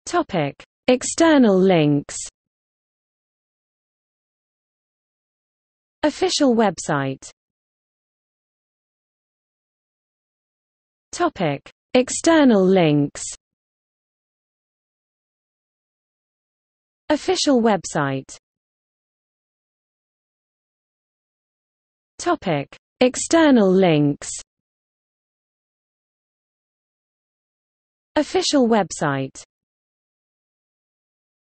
Topic: External links. Official website. Topic: External links. Official website. Topic: External links. Official website.